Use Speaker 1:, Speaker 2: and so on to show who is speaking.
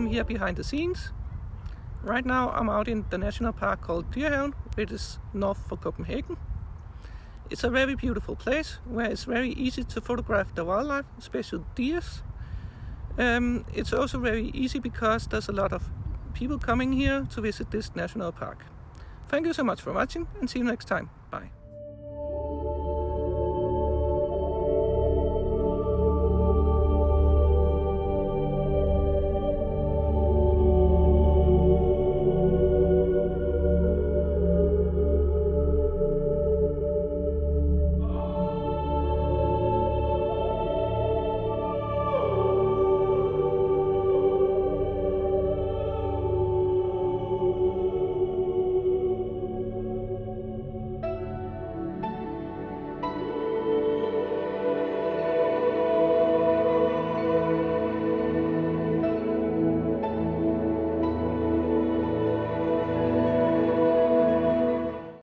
Speaker 1: here behind the scenes. Right now I'm out in the national park called Dyrehaven, which is north of Copenhagen. It's a very beautiful place where it's very easy to photograph the wildlife, especially deers. It's also very easy because there's a lot of people coming here to visit this national park. Thank you so much for watching and see you next time.